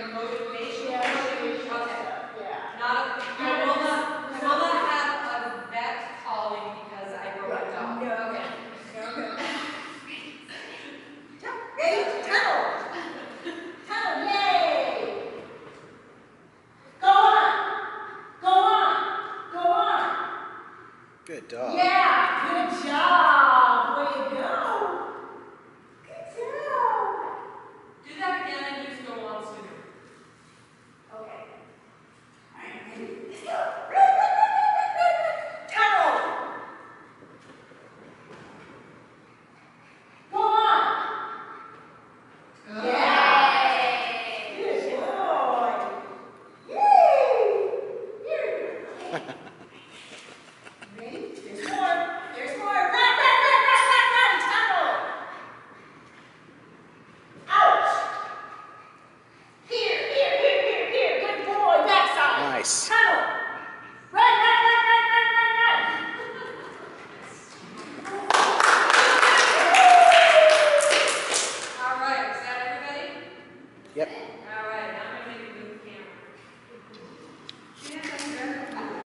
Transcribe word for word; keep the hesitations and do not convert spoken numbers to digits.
a motivation. Yeah, motivation. Okay. Yeah. Not a, I will not, I will not have a vet calling because I broke a dog. No. Okay. No, no. Ready? Tunnel. Tunnel, yay! Go on. Go on. Go on. Good dog. Yeah, good job. Way to go. Good job. Do that again and just go on sooner. Okay. All right, ready? Let's go. Run, run, run, run, run, run. Tunnel. Go on. Yay. Good boy. Yay. Here. Okay. Ready? There's more. There's more. Run, run, run, run, run, run. Tunnel. Ouch. Here, here, here, here, here. Good boy. Backside. Nice.